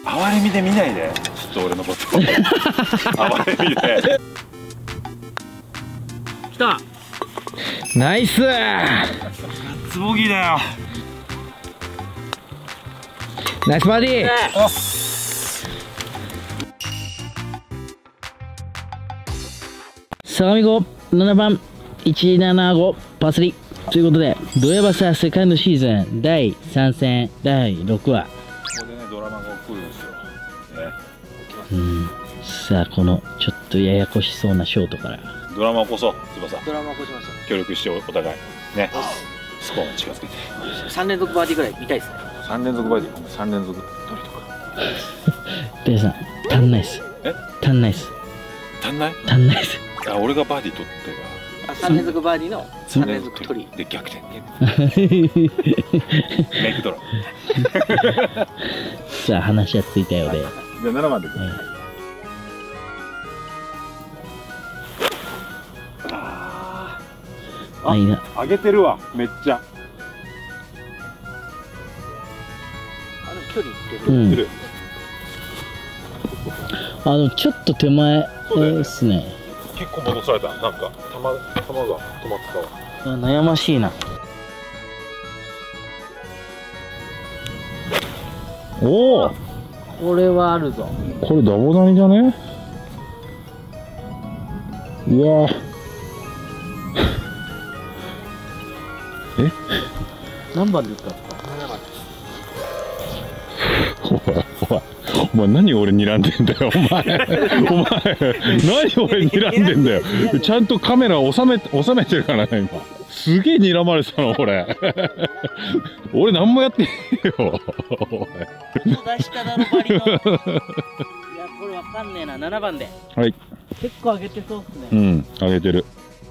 哀れみで見ないで、ちょっと俺のこと哀れみで。 来た。 ナイスつぼぎだよ。 ナイスバーディー。相模湖7番175パスリということで、ドヤバサセカンドシーズン第3戦第6話。 ここでね、ドラマが起こるんですよ。 さあ、このちょっとややこしそうなショートから。 ドラマ起こそう、翼。 ドラマ起こしまし協力してお互い。ね。スコアを近づけて。 た。3連続バーディーぐらい見たいですね。 3連続バーディー、3連続取りとか。 ペイさん、足んないっす。足んないっす。 足んない？ 足んないっす。 あ、俺がバーディー取って 3連続バーディーの3 3 連連続続取り。 取りで逆転。メイクドラ。 さあ、話はついたようで。 じゃあ7番で。 あ、いいな。 上げてるわ、めっちゃ。 でも距離いってる。 うん。 出る。 でもちょっと手前そうだよねですね。 結構戻された。なんか球が止まってたわ。 悩ましいな。おお、 これはあるぞ。 これダボダニじゃね？うわ。 何番で打ったんですか？ お前何俺睨んでんだよ、お前何俺睨んでんだよ。ちゃんとカメラ収めてるからね、今。すげえ睨まれてたの、俺。俺何もやってねえよ。 出しただろバリの。いや、これわかんねえな。7番で。 はい。 結構上げてそうっすね。 うん、上げてる。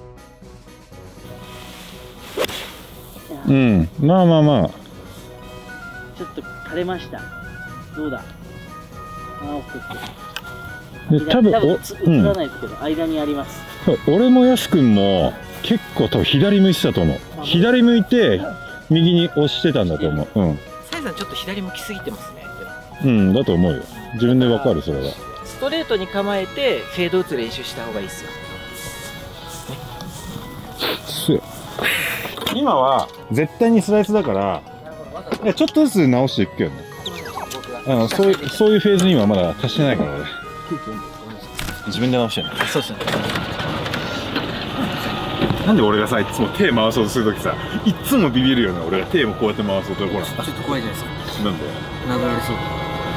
うん、まあまあまあ。 ちょっと枯れました。どうだ。オッケー。 で多分映らないですけど、間にあります。 俺もヤス君も結構多分左向いてたと思う。左向いて右に押してたんだと思う。うん。 サイさんちょっと左向きすぎてますね。 うん、だと思うよ。自分でわかる、それは。 ストレートに構えてフェード打つ練習した方がいいですよ。 今は絶対にスライスだから、ちょっとずつ直していくけどね。そういうフェーズにはまだ達してないから俺。自分で直してる。 そうですね。 なんで俺がさ、いつも手回そうとするときさ、いつもビビるよね。俺が手もこうやって回そうところ。 ちょっと怖いじゃないですか。 なんで？ 殴られそう。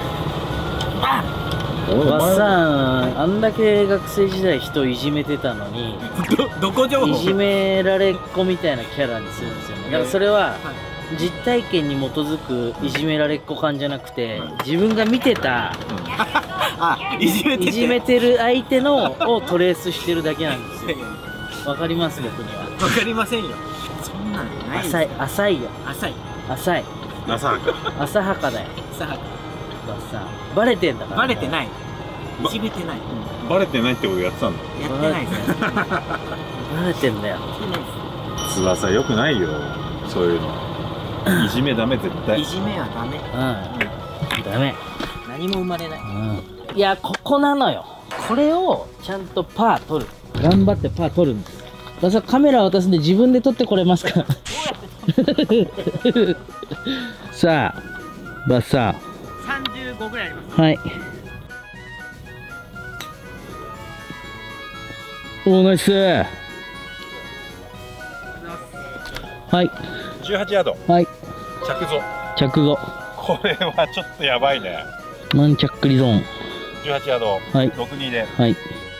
バッサン、あんだけ学生時代人をいじめてたのに、 どこ情報？ いじめられっ子みたいなキャラにするんですよね。だからそれは実体験に基づくいじめられっ子感じゃなくて、自分が見てたいじめてる相手のをトレースしてるだけなんですよ。わかります？僕には。 わかりませんよ。そんなのないです。 浅いよ。 浅い。 浅い。 浅はか。 浅はかだよ。 浅はか。 バッサン。バレてんだから。 バレてない。いじめてない。 バレてないってことやってたんだ。 やってないです。 バレてんだよ。 やってないです。 翼よくないよ。そういうの。いじめダメ絶対。 いじめはダメ。 ダメ。 何も生まれない。 いや、ここなのよ。これをちゃんとパー取る。頑張ってパー取るんです。バッサン、カメラ渡すんで自分で撮ってこれますか？さあ、バッサン。 35ぐらいあります。 はい。おー、ナイス。はい。 18ヤード。 はい。 着座。 着後。 これはちょっとやばいね。 マンチャックリゾーン。 18ヤード。 はい。 62で。 はい。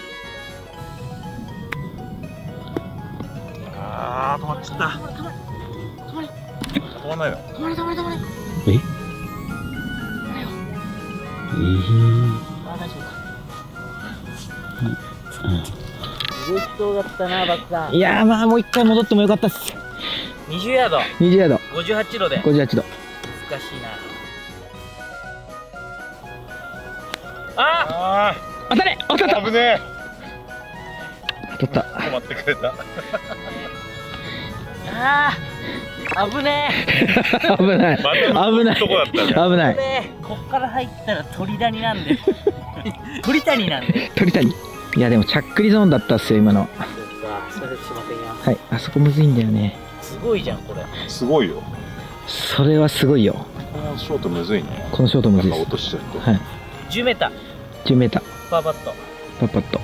ああ、止まっちゃった。止まんないの。 え？ すごい人だったな、バッさん。 いやー、まあもう一回戻ってもよかったっす。 20ヤード。 20ヤード。 58度で。 58度。 難しいな。 あ当たれ！当たった！ あ、危ねえ。 当たった。 止まってくれた。 あ危ね危ない危ないとこだったね。 危ない。 え。こっから入ったら鳥谷なんで。鳥谷なんで。 鳥谷。いやでもちゃっくりゾーンだったっすよ今の。 すいません、しませんよ。 はい、あそこむずいんだよね。 すごいじゃん、これ。 すごいよ。 それはすごいよ。 このショートむずいね。 このショートむずいなんかです。 落としちゃって。 はい。 10メーター。 10メーター。 パーパット。 パッパッと。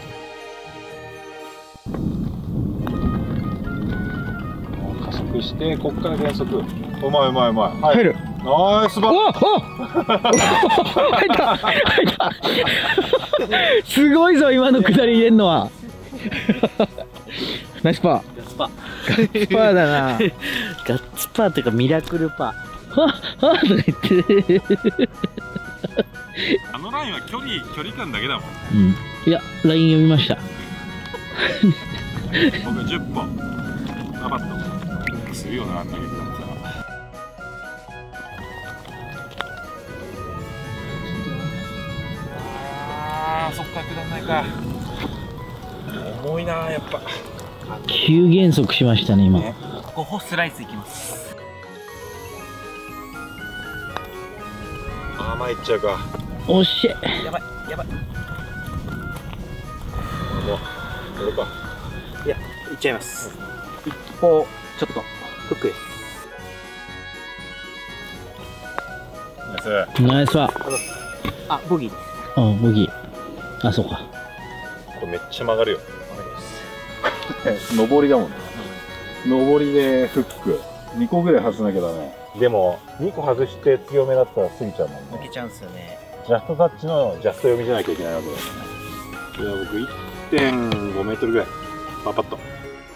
加速してこっから減速。うまいうまいうまい。はい入る。 ナイスバおお入った入ったすごいぞ今の下り入れんのは。ナイスパー。 ガッツパー。 ガッツパーだな。 ガッツパーっていうかミラクルパー。 はっはっとか言って。 あのラインは距離感だけだもん。 うん。いや、ライン読みました。 僕10本。パパッと。するよな、あんだけだったら。そっか、下んないか。重いな、やっぱ。 急減速しましたね、今。 ここホスライスいきます。 甘いっちゃうか。 おっしゃ。 やばい、やばい。 もう、これか。 いや、いっちゃいます。一歩、ちょっと、フックです。 ナイス。 ナイスパー。 あ、ボギーです。 あ、ボギー。あ、そうか。 これめっちゃ曲がるよ。上りだもんね。上りでフック。2個ぐらい外さなきゃダメ。でも、2個外して強めだったら過ぎちゃうもんね。 抜けちゃうんすよね。 ジャストタッチのジャスト読みじゃなきゃいけないわけだよね。いや、僕 1.5 メートルぐらい。パパッと。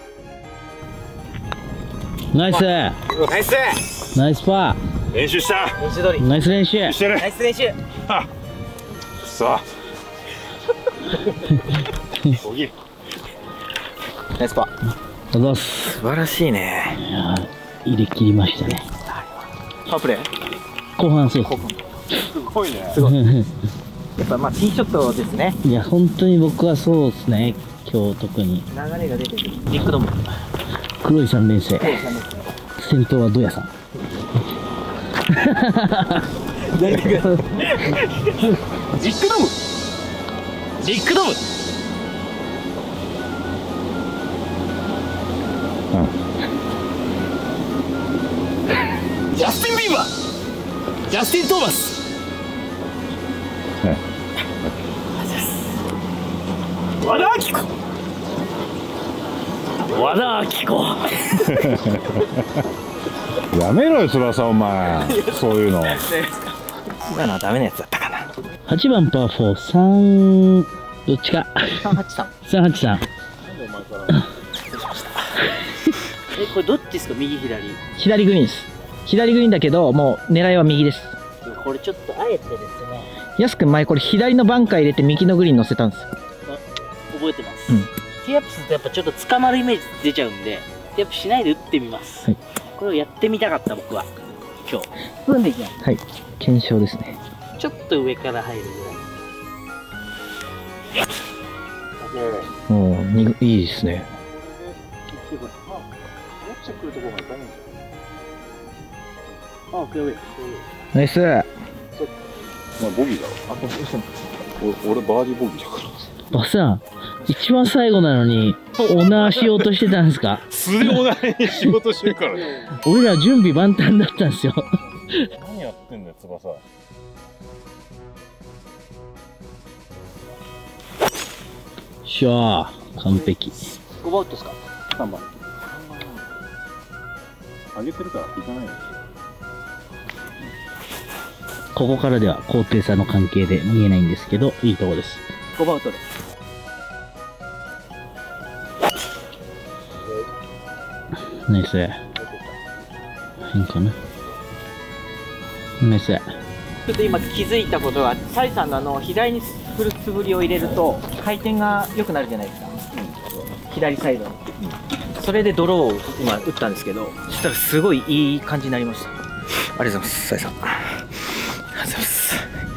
ナイス。 ナイス。 ナイスパ練習した練習通り。 ー。ナイス練習。 してるナイス練習。 はっくそボギー。 ナイスパー。 ありがとうございます。 素晴らしいね。 いやー、入れ切りましたね。 パープレー。 後半そうすごいね。 すごい。やっぱまあティーショットですね。 いや、本当に僕はそうですね。今日特に。 流れが出てくる。ビッグドーム。 黒い3連星。先頭はドヤさん。 ビッグドーム。ビッグドーム。ジャスティン・ビーバー。ジャスティン・トーマス。和田アキ子。和田アキ子。 やめろよ、翼、お前。そういうの。 今のはダメなやつだったかな。 8番パー4、3、どっちか。 383。 383。 これどっちですか、右左。 左グリーンです。左グリーンだけど、もう狙いは右です。 これちょっとあえてですね。 やすくん前これ左のバンカー入れて右のグリーン乗せたんですよ。 覚えてます。 うんティーアップするとやっぱちょっと捕まるイメージ出ちゃうんで、ティーアップしないで打ってみます。 はいこれをやってみたかった僕は。今日。スプーンでいきます。 はい。検証ですね。 ちょっと上から入るぐらい。 おー、いいですね。 落ちてくるところがいかないんだよ。 あ、フェアウェイ。 ナイス。 まあ、ボギーだろ。俺、バーディーボギーだから。 バスさん、一番最後なのに、オーナーしようとしてたんですか？ 素でお題に仕事してるからね。 俺ら準備万端だったんですよ。 何やってんだよ、翼。 しゃあ、完璧。 5番ウッドですか？ 3番。上げてるから行かないよ。 ここからでは高低差の関係で見えないんですけど、いいとこです。 5番ウッドで。 ナイス。変かな。ナイス。 ちょっと今気づいたことが、サイさんの左に振る素振りを入れると回転が良くなるじゃないですか、左サイドに、それでドローを今打ったんですけど、そしたらすごいいい感じになりました。ありがとうございます、サイさん。ありがとうございます。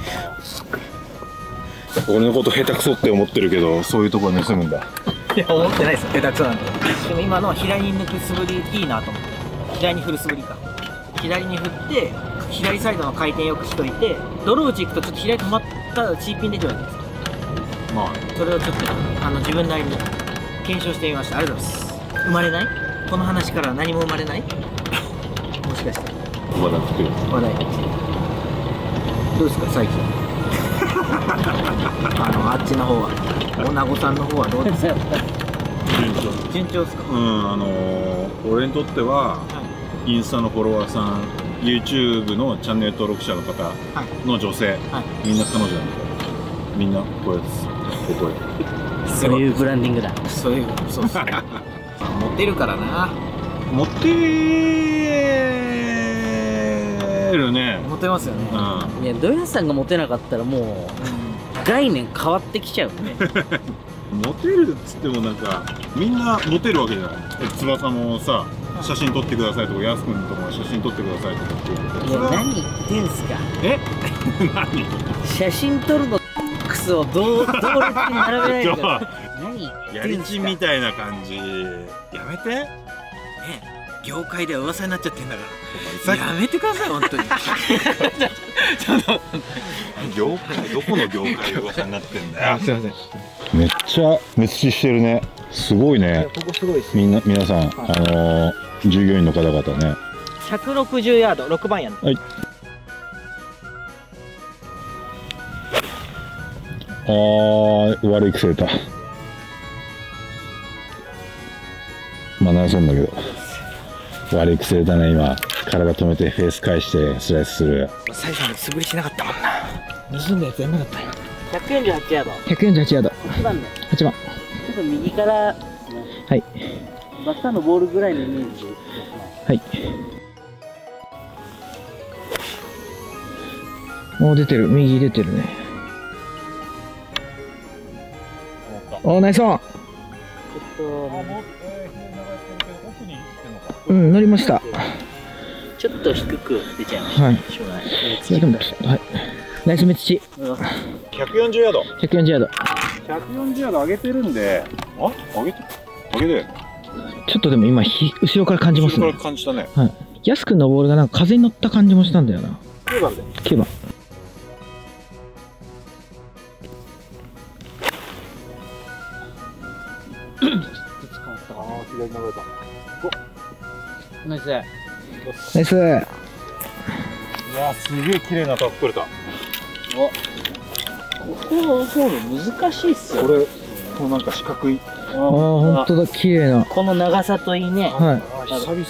俺のこと下手くそって思ってるけど、そういうところ盗むんだ。 いや、思ってないですよ、下手くそなんで。でも今の左に抜く素振りいいなと思って。 左に振る素振りか。左に振って左サイドの回転よくしといて、ドロー打ち行くとちょっと左止まったらチーピン出てるわけです。 まあそれをちょっと自分なりに検証してみました。ありがとうございます。生まれない？この話から何も生まれない？もしかして話題作る。 話題どうですか最近あっちの方は女子さんの方はどうですか？順調ですか？ 俺にとっては、インスタのフォロワーさん、YouTube のチャンネル登録者の方の女性、みんな彼女なんだよ。みんなこれです。ここへ。 そういうブランディングだ。 そうっすね。モテるからな。 モテるね。 モテますよね。 いや、土屋さんがモテなかったらもう、概念変わってきちゃうね。 モテるっつってもなんかみんなモテるわけじゃない。翼もさ、写真撮ってくださいとか、やすくんとか写真撮ってくださいとかって言うけど、 いや、何言ってんすか。 何写真撮るのクスを同列に並べないでください。何言ってんすか。 やりちんみたいな感じやめてね。 業界では噂になっちゃってんだから。やめてください本当に。 業界どこの業界で噂になってんだよ。 すいません。 めっちゃ滅死してるね。すごいね。 ここすごいです。 皆さん、従業員の方々ね。 160ヤード、6番やん。 はい。悪い癖出た。まあ、そうんだけど。悪い癖出たね、今。体止めて、フェース返して、スライスする。 サイさんの素振りしなかったもんな。盗んだやつやんなかったよ。 148ヤード。 148ヤード。 8番で。 8番。 ちょっと右からですね。 はい。 バッターのボールぐらいのイメージで。 はい。もう出てる。右出てるね。ナイスオン。うん、乗りました。 ちょっと低く出ちゃいました。 はい。 しょうがない。 いやでも、はい。ナイスメツチ。 140ヤード。 140ヤード。 140ヤード上げてるんで、上げて。 ちょっとでも今、後ろから感じますね。 後ろから感じたね。 はい。ヤス君のボールがなんか風に乗った感じもしたんだよな。 9番で。 9番。 左に流れた。 ナイス。 ナイス。 いやー、すげえ綺麗なタップ取れた。 ここのホール難しいっすよ。 これ、このなんか四角い。 本当だ、綺麗な。 この長さといいね。 はい。 久々。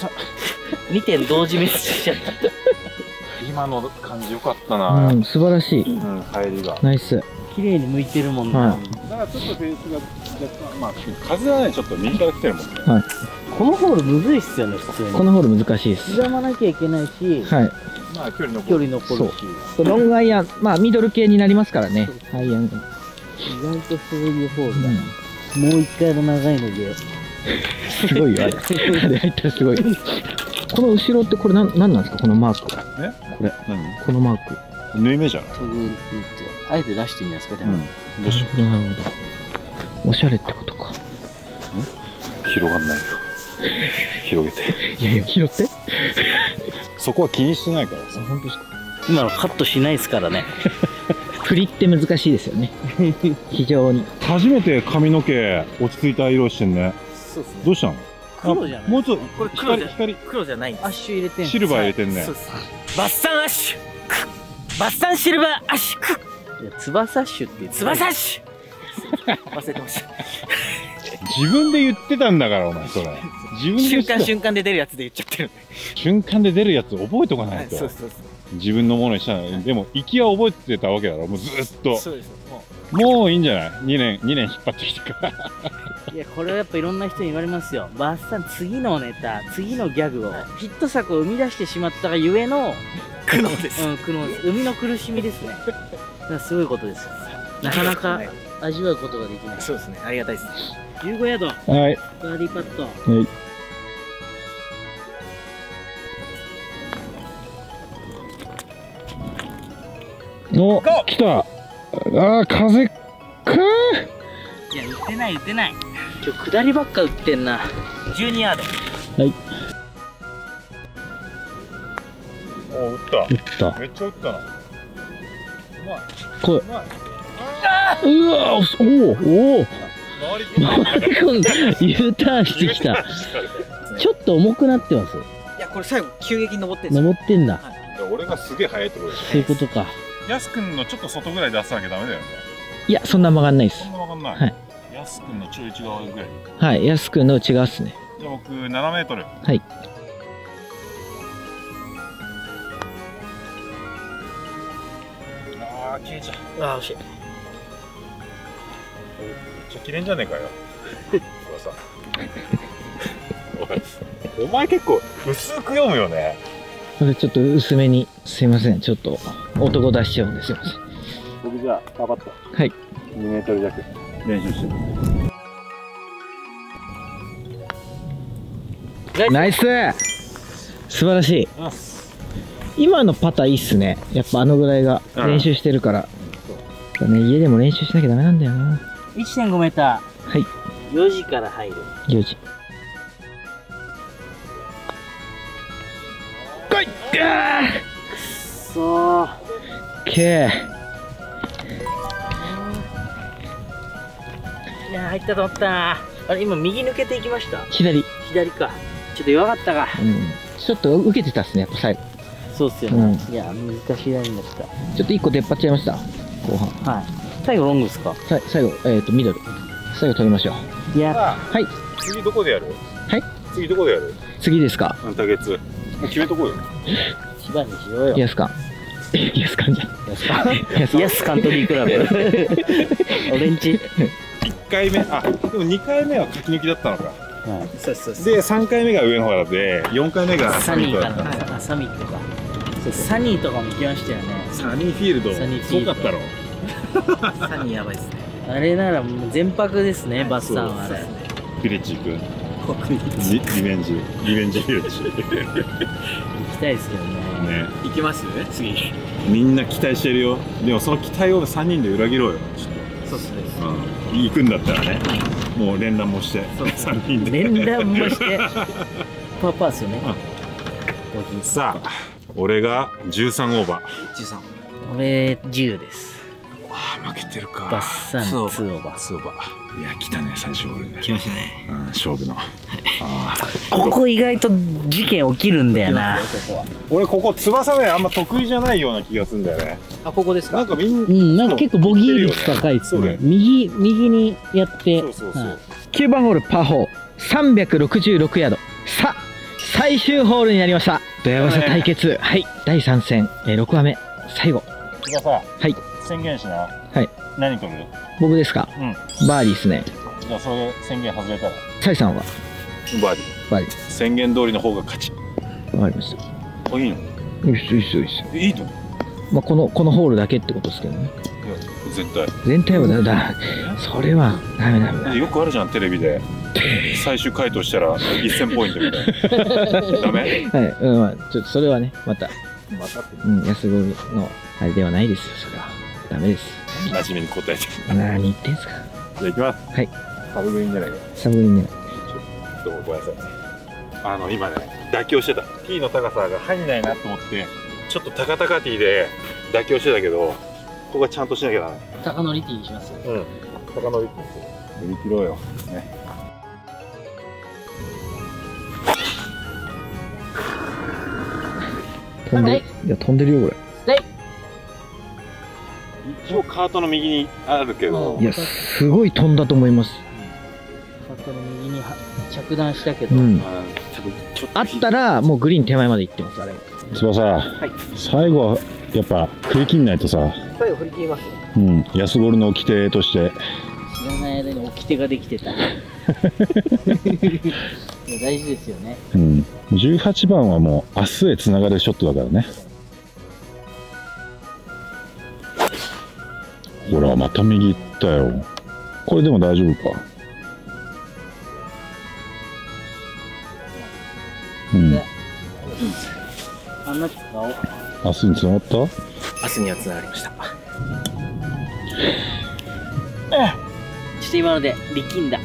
2点同時滅死しちゃった。 今の感じ良かったな。 うん、素晴らしい。 うん、帰りが。 ナイス。 綺麗に向いてるもんね。 はい。 だからちょっとフェースが若干、まあ風はねちょっと右から来てるもんね。 はい。 このホールむずいっすよね、普通に。 このホール難しいです。 刻まなきゃいけないし、 はい。 まあ距離距離残るし。 ロングアイアン、まあミドル系になりますからね。アイアンが。 意外とそういうホールだな。もう一回の長いので。 すごいよ、あれ。あれ入ったらすごい。この後ろってこれなんなんですか、このマーク。これ。このマーク。 縫い目じゃない。 あえて出していいんですか、でも。 どうしよなるほど。おしゃれってことか。 う。広がんないよ。広げて。 いやいや、拾って。 そこは気にしてないからさ。 本当ですか。 今のカットしないですからね。 振りって難しいですよね。非常に。 初めて髪の毛落ち着いた色してんね。 そうですね。 どうしたの？ 黒じゃない？ もうちょっこれと黒じゃ光黒じゃないんです。 アッシュ入れてんすシルバー入れてんね。 そうです。バッサンアッシュ。バッサンシルバーアッシュ。 いや、翼ッシュって言って。 翼アッシュ。忘れてました。 自分で言ってたんだからお前それ。自分で言ってた。 瞬間で出るやつで言っちゃってるんで。 瞬間で出るやつ覚えとかないと。 そうそう自分のものにしたのに。でも行きは覚えてたわけだろ。もうずっと。 そうです。 もういいんじゃない？2年引っ張ってきてから。 いや、これはやっぱいろんな人に言われますよ。バッサン、次のネタ、次のギャグを、ヒット作を生み出してしまったがゆえの、 苦悩です。 苦悩です。生みの苦しみですね。だからすごいことですよ。なかなか味わうことができない。 そうですね。ありがたいです。 15ヤード、バはい。 ーディーパット。 はい。お、来た。あー、風かいや、打ってない、打ってない。今日下りばっか打ってんな。 12ヤード。 はい。 お、打った。 打った。 めっちゃ打ったな。うまい。 これ。 うまい。 うわ、おお。 回り込んで U ターンしてきた。ちょっと重くなってます。 いや、これ最後急激に登ってんすよ。 登ってんだ。 俺がすげえ速いってことでしそういうことか。 ょ。やすくんのちょっと外ぐらい出さなきゃダメだよね。 いや、そんな曲がんないですそん。な曲がんない。 はい。 やすくんのちょい内側ぐらい。 はい、やすくんの内側っすね。 じゃあ僕7メートル。 はい。 ああ、消えちゃう。 ああ、惜しい。 めっちゃ切れんじゃねえかよ。さお前結構薄く読むよね。 これちょっと薄めに、すいません。ちょっと男出しちゃうんですよ。 僕じゃあパパッとはい。 2メートル弱練習してる。 ナイス。素晴らしい。今のパターいいっすね。やっぱあのぐらいが練習してるから。だね、家でも練習しなきゃダメなんだよな。 1.5 メータはい。 ー。4時から入る。 4時。来い。 そう。 けいやー、入ったと思ったな。あれ、今右抜けていきました。 左。 左か。ちょっと弱かったか。 うん。ちょっと受けてたっすね、やっぱ最後。 そうっすよね。いや、難しいラインだった。 ちょっと1個出っ張っちゃいました。後半。 はい。最後ロングですか？ 最後、ミドル。最後取りましょう。 いや、 はい。 次どこでやる？ はい。 次どこでやる？ 次ですか？ タゲツ。もう決めとこうよ。 千葉にしようよ。 イエスカン。イエスカンじゃん。 イエスカントリークラブ。俺んち。 1回目、あ、でも2回目は書き抜きだったのか。 はい。 そうそうそう。 で、3回目が上の方で、4回目がサニーかだった。 な。あ、サミットか。そうサニーとかも行きましたよね。 サニーフィールド。 サニーフィールドすごかったろ。 サニーやばいですね。 あれならもう全泊ですね、バスさんはあれ。 ビレッジ行く。 リベンジ。 リベンジビレッジ。 行きたいですけどね。 ね。 行きます次。 みんな期待してるよ。でもその期待を3人で裏切ろうよ。ちょっそうっすね。 と。うん。行くんだったらね。もう連絡もして。3人で。 連絡もして。パーですよね。 さあ、俺が13オーバー。 13。 俺10です。 ああ、負けてるか。 バッサン2オーバー。 2オーバー。いや、来たね、最初俺ね。 来ましたね。 うん、勝負の。 ここ意外と事件起きるんだよな。 俺ここ翼ねあんま得意じゃないような気がするんだよね。 あ、ここですか？ なんかみんな、 なんか結構ボギー率高いっすそうだよね。右にやって。 そうそうそう。 9番ホールパー4、366ヤード。さあ、最終ホールになりました。土ヤバサ対決。はい、第3戦、6話目、最後。 じゃあさ、 はい、 宣言しな。 はい。 何取る？ 僕ですか？ うん。 バーディーですね。 じゃあそれ宣言外れたら。 サイさんはバーディバーディー。宣言通りの方が勝ち。 ー。わかりました。 あ、いいの？ いいっす、いいっす、いいっす。 いいと。 まあ、このホールだけってことですけどね。 いや、絶対。 全体はだ、それはダメダメ。 よくあるじゃん、テレビで。最終回答したら1000ポイントみたいな。ダメ？ はい、うん、まあ、ちょっとそれはね、また、 またって安込のあれではないですよ、それは。ダメです。 真面目に答えて。 何言ってんすか。 じゃあ行きます。 はい。 サブグリーン狙いが。 サブグリーンね。 ちょっとごめんなさい。今ね、妥協してた。ティーの高さが入んないなと思って、ちょっと高々ティーで妥協してたけど、ここはちゃんとしなきゃダメ。 高乗りティーにします。 うん。高乗りって乗り切ろうよ。ね。 飛んでる。いや、飛んでるよ、こ一応カートの右にあるけど、 れ。いや、すごい飛んだと思います。 カートの右に着弾したけど、 うん。 多分ちょっとあったら、もうグリーン手前まで行ってます、あれ。 翼、最後はやっぱ振り切んないとさ、 最後振り切りますよ。 うん、安ゴルの掟として知らない間に掟ができてた。いや大事ですよね。 うん、18番はもう明日へつながるショットだからね。ほらまた右行ったよ。これでも大丈夫か。うん、 あんな明日につながった？ 明日にはつながりました。 ちょっと今ので力んだ。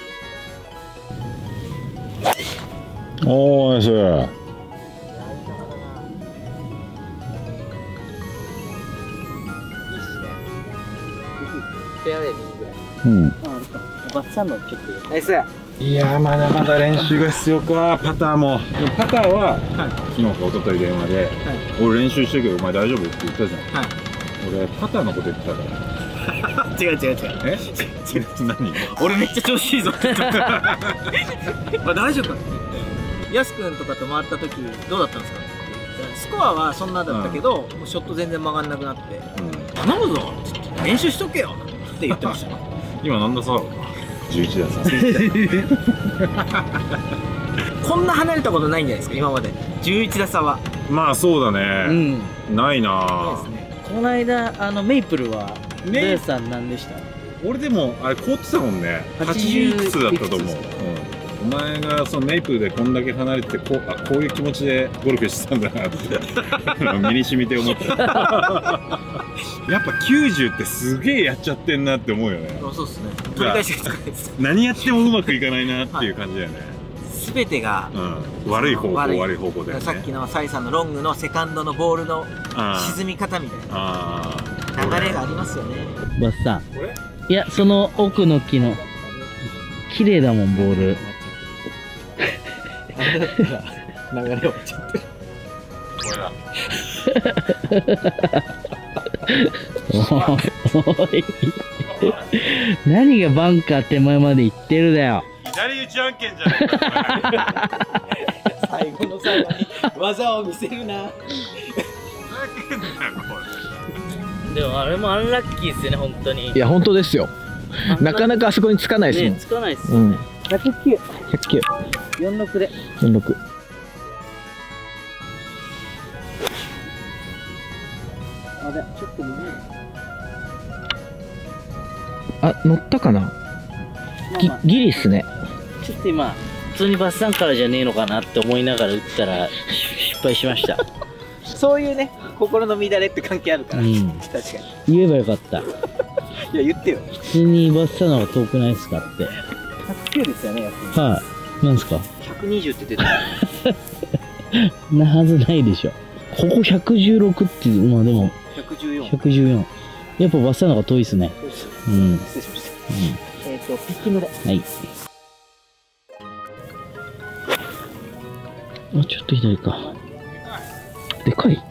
おー、ナイス。 フェアウェイ右ぐらい。 うん。 あるか。バッサンのちょっと。 ナイス。 いやー、まだまだ練習が必要か。パターも。でもパターは、昨日か一昨日電話で、俺練習してるけどお前大丈夫って言ったじゃん。俺パターのこと言ってたから。 違う。 え？何？ 俺めっちゃ調子いいぞって言った。まあ大丈夫か。ヤス君とかと回った時どうだったんですか。スコアはそんなだったけど、もうショット全然曲がんなくなって、頼むぞって言って練習しとけよって言ってました。 今なんださ。11打差。 こんな離れたことないんじゃないですか今まで。11打差は。 まあそうだね。ないなぁ。 この間メイプルはレイさん何でした？ 俺でもあれ凍ってたもんね。80いくつだったと思う。お前がそのメイプルでこんだけ離れてこういう気持ちでゴルフしてたんだなって身に染みて思った。やっぱ90ってすげえやっちゃってんなって思うよね。 そうですね。取り返しがつかないです。 何やってもうまくいかないなっていう感じだよね。 全てが悪い方向だよね。 さっきのサイさんのロングのセカンドのボールの沈み方みたいな流れがありますよね。 バッサン。いや、その奥の木の綺麗だもんボール。 流れ落ちちゃってる。 おい何がバンカー手前まで行ってるだよ。 左打ち案件じゃないか。 最後の最後に技を見せるな。 でもあれもアンラッキーっすよね本当に。 いや本当ですよ。なかなかあそこにつかないですもん。 つかないっすよね。109。46で。 46。 あれ、ちょっと見える。 あ、乗ったかな。ギリっすね。 ちょっと今普通にバッサンからじゃねえのかなって思いながら打ったら失敗しました。 そういうね、心の乱れって関係あるから。確かに。 言えばよかった。 いや、言ってよ。 普通にバッサンの方が遠くないですかって。 109ですよね、やっぱり。 はい。なんですか。 120って出てる。 なはずないでしょ。ここ116って、まあでも。114。やっぱバッサンの方が遠いですね。うん。 失礼しました。ピッキングで。 はい。あ、ちょっと左か。でかい。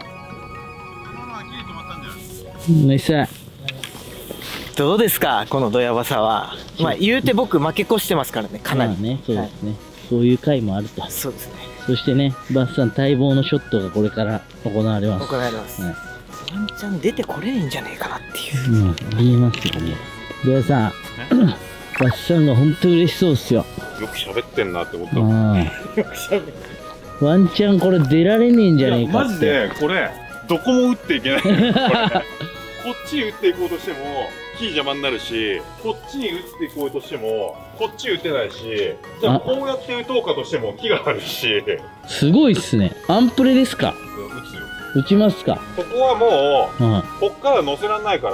ナイス。 どうですかこのドヤバサは。まあ言うて僕負け越してますからね、かなり。 まあね、そうですね。そういう回もあると。 そうですね。 そしてね、バッサン待望のショットがこれから行われます。 行われます。ワンチャン出てこれないんじゃねえかなっていう。 ありえますよね。ドヤさん、バッサンが本当嬉しそうっすよ。 よく喋ってんなって思った。 ワンチャンこれ出られねえんじゃねえかって。 マジでこれどこも打っていけない。こっちに打っていこうとしても木邪魔になるし、こっちに打っていこうとしてもこっち打てないし、じゃあこうやって打とうかとしても木があるし。 すごいっすね。アンプレですか。 打つよ。 打ちますか。 ここはもう、こっから乗せらんないから、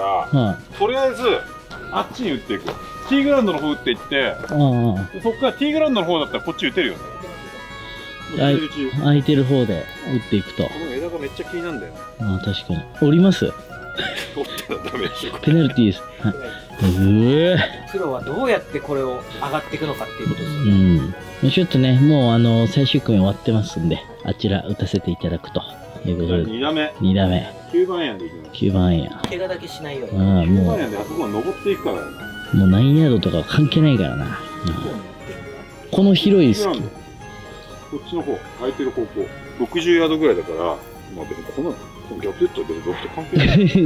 とりあえずあっちに打っていく。ティーグラウンドの方打っていって、そこからティーグラウンドの方だったらこっち打てるよね。 空いてる方で打っていくと。 この枝がめっちゃ気になるんだよね。 ああ、確かに。降ります。 折ったらダメでしょ。 ペナルティーです。はい。 プロはどうやってこれを上がっていくのかっていうことですよね。ちょっとね、もう最終組終わってますんで、あちら打たせていただくということで。 2打目。 2打目。 9番アイアンでいきます。 9番アイアン。 怪我だけしないように。 9番アイアンであそこは登っていくからね。 もう何ヤードとか関係ないからな。この広いです。 こっちの方、空いてる方向、60ヤードぐらいだから、まあ別にこの逆言ったら別にロフト関係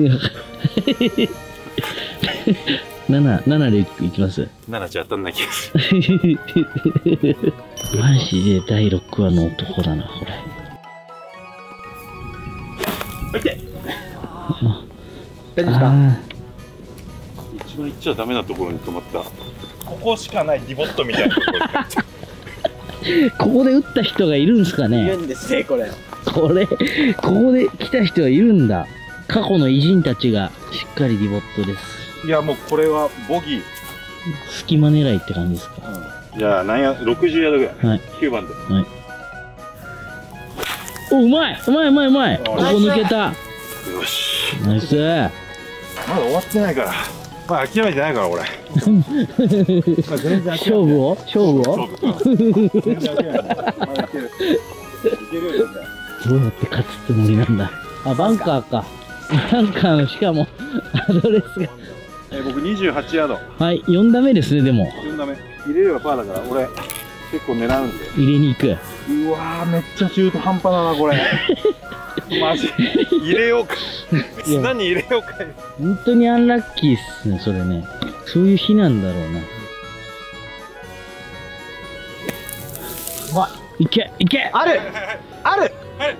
ない。 7でいきます。 7じゃ当たんない気がする。 マジで第6話の男だな、これ。 大丈夫ですか？一番行っちゃダメなところに止まった。ここしかないディボットみたいなところになっちゃう。 ここで打った人がいるんですかね。 いるんですね、これ。 ここで来た人がいるんだ。過去の偉人たちがしっかりディボットです。 いや、もうこれはボギー。 隙間狙いって感じですか。 じゃあ、60ヤードぐらい。 はい。 9番で。 はい。お、うまい。ここ抜けた。 よし。 ナイス。 まだ終わってないから。 まあ諦めてないから俺。 勝負を全然諦めない。まだいける。いけるよね。 どうやって勝つつもりなんだ。あ、バンカーか。バンカーのしかもアドレスが。 僕28ヤード。 はい、4打目ですね。でも 4打目。入れればパーだから俺結構狙うんで。 入れに行く。 うわーめっちゃ中途半端だなこれ。マジ入れようか。砂に入れようか。 本当にアンラッキーっすね、それね。そういう日なんだろうな。いけいけ、 あるある。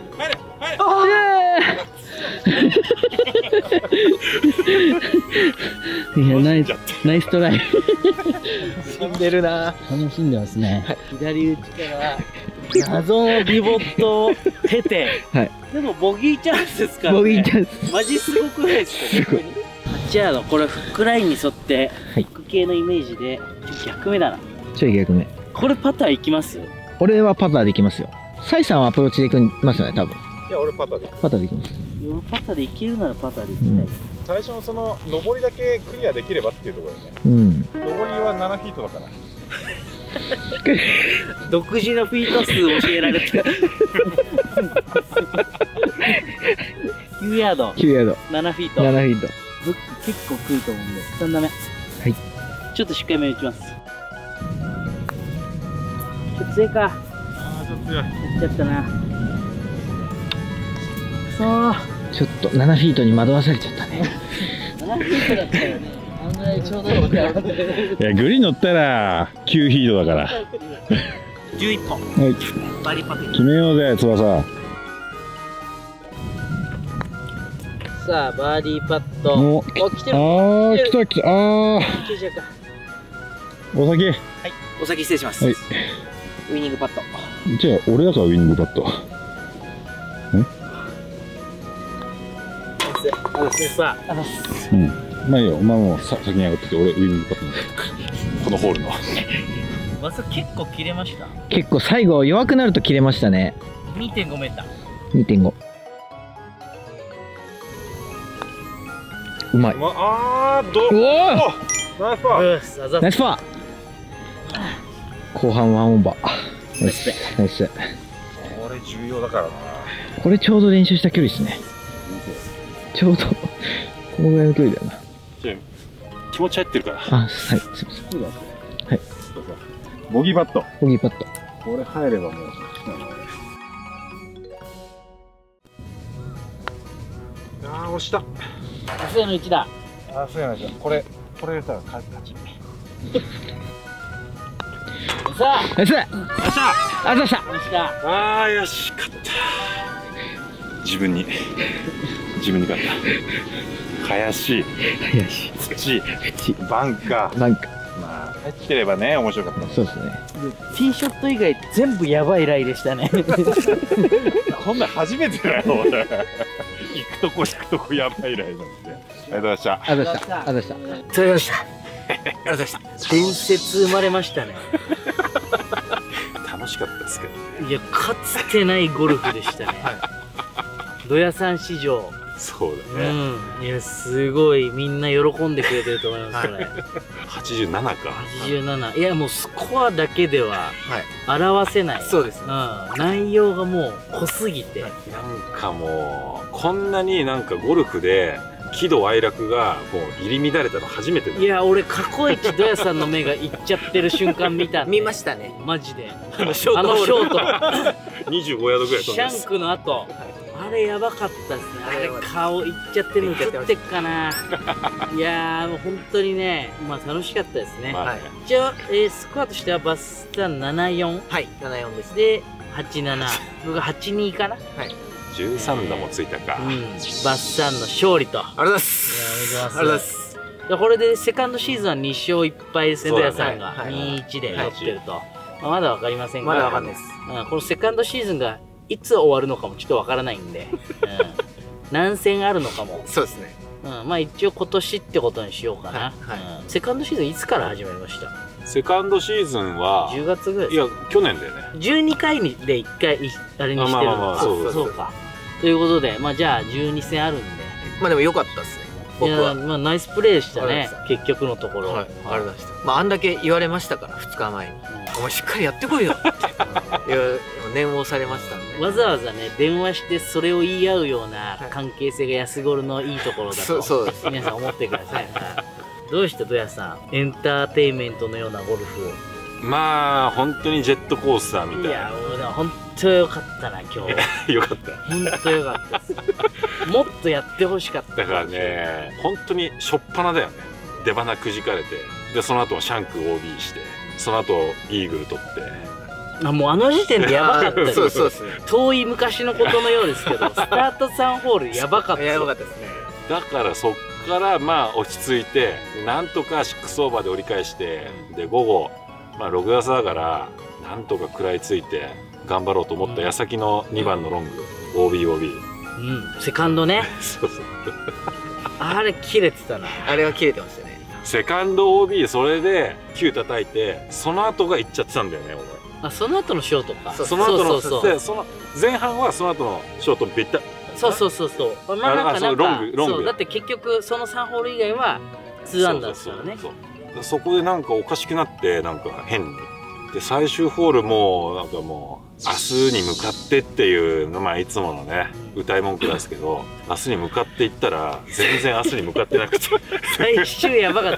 いや、ナイストライ。 死んでるな。 楽しんでますね。 左打ちから謎のビボットを経て、 はい、 でもボギーチャンスですからね。 ボギーチャンスマジすごくないですか逆に。8ヤード、これフックラインに沿ってフック系のイメージで逆目だな。 ちょい逆目。 これパター行きます？ 俺はパターできますよ。サイさんはアプローチでいきますよね、多分。 いや俺パターで。 パターできます。 パターで行けるならパターで行きたい。 最初のその上りだけクリアできればっていうところだよね。 うん。 上りは7フィートだから。 独自のフィート数を教えられて9ヤード、 9ヤード、 7フィート、 7フィート。 ブック結構来ると思うんで3打目。はい、ちょっとしっかりめ打ちます。ちょっと強いか。 ああちょっと強い。 打っちゃったな。そうちょっと7フィートに惑わされちゃったね。 7フィートだったよね。あんぐらいちょうどいいか。 いやグリーン乗ったら9フィートだから。 11本。 はい。 バリパティ。 決めようぜ翼。 さあバーディーパット。 お来てる。 ああ来た来た。ああ。お先。 はい。お先失礼します。 はい。 ウイニングパット。 じゃあ俺だからウイニングパット。うん。まあいいよ。まあもう先に上がってて俺ウイニングパット。このホールの。 まず結構切れました。 結構最後弱くなると切れましたね。 2.5 メーター。 2.5。うまい。 ああどう。 おお。 ナイスパー。 ナイスパー。後半ワンオーバー。ナイス。ナイス。 これ重要だからな。 これちょうど練習した距離ですね。ちょうどこのぐらいの距離だよな。 気持ち入ってるから。 あ、はい、すみません。はい。 ボギーパット。 ボギーパット。 これ入ればもう。ああ押した。 遅いの1だ。 ああそうやなじゃん。これ入れたら勝ち。 さあ。 ナイス。 よっしゃ。 あざした。 ああよし勝った。自分に勝った。林、土、バンカー。まあ入ってればね面白かった。 そうですね。 ティーショット以外全部やばいライでしたね。 こんなん初めてだよ俺。行くとこやばいライなんで。ありがとうございました。 あざした。あざした。 取れました。ありがとうございました。伝説生まれましたね。 楽しかったですけどね。 いやかつてないゴルフでしたね。ドヤさん史上。 そうだね。 いやすごいみんな喜んでくれてると思いますこれ。 87か。 87。いやもうスコアだけでは表せない。 そうですね。 内容がもう濃すぎて。 なんかもうこんなになんかゴルフで喜怒哀楽がこう入り乱れたの初めてだ。 いや俺過去一ドヤさんの目がいっちゃってる瞬間見たんで。 見ましたね。 マジで。 あのショート。 25ヤードぐらい飛んでます。 シャンクの後。あれやばかったですね。あれ顔いっちゃってるの映ってっかな。いやーもう本当にね、まあ楽しかったですね。一応スコアとしてはバスタン74。 はい、74です。 で87。僕が82かな。はい。 13打もついたか。 バスタンの勝利と。 ありがとうございます。 ありがとうございます。これでセカンドシーズンは2勝1敗ですね。ドヤさんが2-1で取ってると。まだわかりませんが。 まだわかんないです。 このセカンドシーズンがいつ終わるのかもちょっとわからないんで、何戦あるのかも。 そうですね。 まあ一応今年ってことにしようかな。セカンドシーズンいつから始まりました？ セカンドシーズンは 10月ぐらい。 いや去年だよね。 12回で1回あれにしてる。そうか。ということでまあじゃあ12戦あるんで。 まあでも良かったですね。 僕は。 まあナイスプレーでしたね、結局のところ。 はい、ありがとうございました。まああんだけ言われましたから2日前に「お前しっかりやってこいよ」って念を押されましたんで。 わざわざね電話してそれを言い合うような関係性が安頃のいいところだとそうです。 皆さん思ってください。どうしたドヤさん、エンターテインメントのようなゴルフ。 まあ本当にジェットコースターみたいな。 いや俺は本当よかったな今日。 よかった。 本当よかったです。もっとやってほしかった。 だからね、本当に初っ端だよね。出花くじかれて、でその後シャンク OB して、その後イーグル取って。 もうあの時点でやばかったです。 そうですね。 遠い昔のことのようですけど、スタート3ホールやばかった。 やばかったですね。 だからそっからまあ落ち着いて、なんとか6オーバーで折り返して、で午後まあ6月だからなんとか食らいついて頑張ろうと思った矢先の2番のロング OB。 セカンドね。 そうそう。 あれ切れてたな。 あれは切れてましたね。 セカンド OB それで9叩いて、その後がいっちゃってたんだよね俺。 その後のショートか。 その後のその前半はその後のショートビッタ。 そう。まあなんかロング。 だって結局その3ホール以外は2アンダーですからね。 そこでなんかおかしくなってなんか変に。で最終ホールもなんかもう明日に向かってっていうのまあいつものね歌い文句ですけど、明日に向かっていったら全然明日に向かってなくて最終やばかった。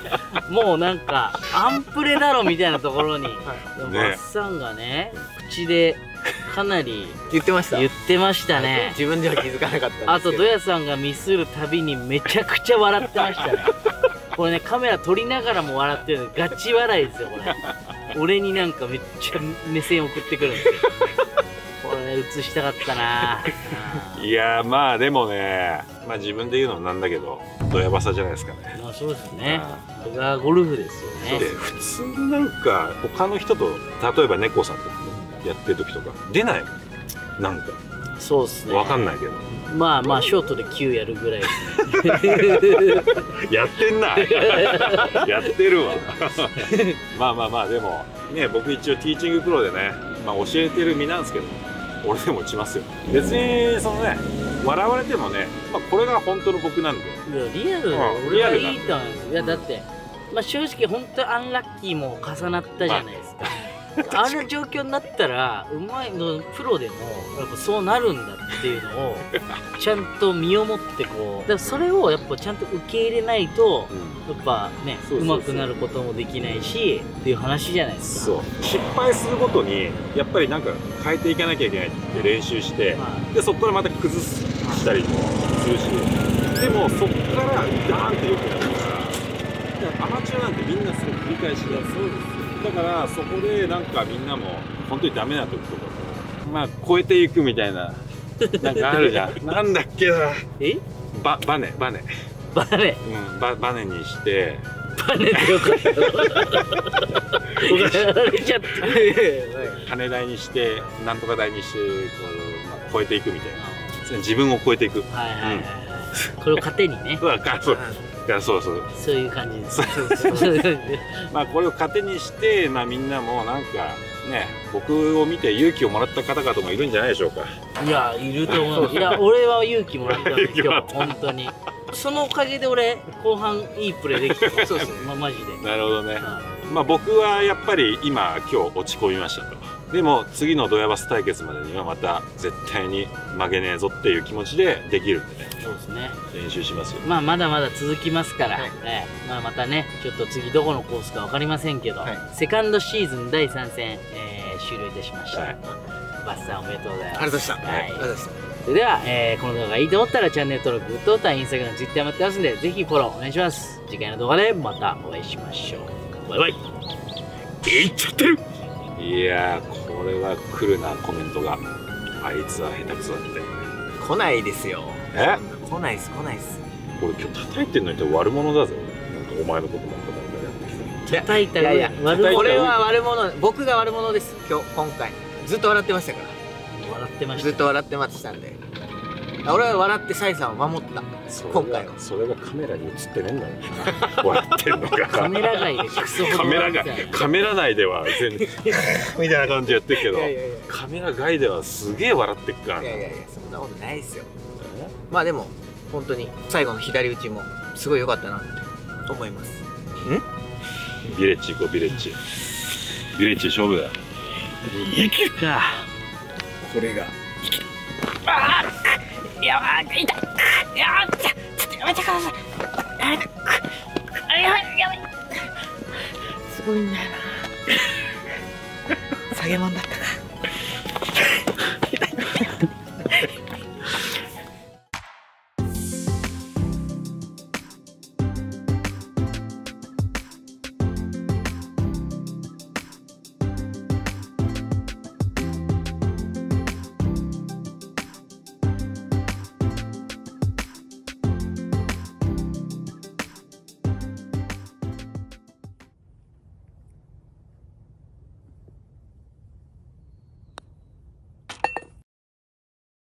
もうなんかアンプレだろみたいなところにバッサンがね口でかなり言ってましたね。 自分では気づかなかったんですけど。 あとドヤさんがミスるたびにめちゃくちゃ笑ってましたね。これねカメラ撮りながらも笑ってるのガチ笑いですよこれ。俺になんかめっちゃ目線送ってくるんですよ。これ映したかったな。 いやまあでもね、まあ自分で言うのもなんだけどドヤバサじゃないですかね。 まあそうですね。これがゴルフですよね。 で普通になんか他の人と例えば猫さんとやってる時とか出ないもんなんか。 そうですね。 わかんないけど。 まあショートで9やるぐらいですね。 やってんな。やってるわ。まあでもね、僕一応ティーチングプロでね、まあ教えてる身なんですけど、俺でも打ちますよ。別にそのね、笑われてもね、まあこれが本当の僕なんで。 いやリアルな俺はいいと思うんですよ。いやだってまあ正直本当アンラッキーも重なったじゃないですか。あの状況になったらうまいのプロでもやっぱそうなるんだっていうのをちゃんと身をもってこうだからそれをやっぱちゃんと受け入れないとやっぱねうまくなることもできないしっていう話じゃないですか。 そう失敗するごとにやっぱりなんか変えていかなきゃいけないって練習して、でそこからまた崩したりもするし、でもそこからダーンって良くなるからアマチュアなんてみんなその繰り返しだ。そうです。だからそこでなんかみんなも本当にダメな時とかまあ超えていくみたいななんかあるじゃん。なんだっけな。バネにしてバネでよかったやられちゃった金台にしてなんとか台にしてこう、まあ、超えていくみたいな自分を超えていく。これを糧にね。 そういう感じです。 まあこれを糧にして、まあみんなもなんかね、僕を見て勇気をもらった方々もいるんじゃないでしょうか。 いやいると思う。いや俺は勇気もらったんですよ本当に。そのおかげで俺後半いいプレーできた。そうですね。マジで。 なるほどね。まあ僕はやっぱり今落ち込みましたと。でも次のドヤバス対決までにはまた絶対に負けねえぞっていう気持ちでできるんでね。 そうですね。 練習しますよ。 まあまだまだ続きますから、まあまたねちょっと次どこのコースか分かりませんけど、セカンドシーズン第3戦、終了いたしました。バッサンおめでとうございます。 ありがとうございました。 それでは、この動画がいいと思ったらチャンネル登録、グッドボタン、インスタグラム、ツイッター待ってますんでぜひフォローお願いします。次回の動画でまたお会いしましょう。バイバイ。 いっちゃってる。いやーこれは来るなコメントが。あいつは下手くそだって。 来ないですよ。来ないっす。 俺今日叩いてんのに悪者だぜ。なんかお前のことなんかやってきて。 叩いたらこれは悪者。僕が悪者です。今回ずっと笑ってましたから。ずっと笑ってましたんで。俺は笑ってサイさんを守った。今回はそれがカメラに映ってねえんだよな。笑ってんのか。 カメラ外でクソほどカメラ内では全然みたいな感じでやってるけど、カメラ外ではすげえ笑ってっからな。 いやそんなことないですよ。まあでも本当に最後の左打ちもすごい良かったなって思います。 ビレッジ行こう、ビレッジ。ビレッジ勝負だよ。 行くか。 これがああ、いや痛い。いやちょっとやめてください。やめて。やばい。 すごいんだよな。下げもんだったか。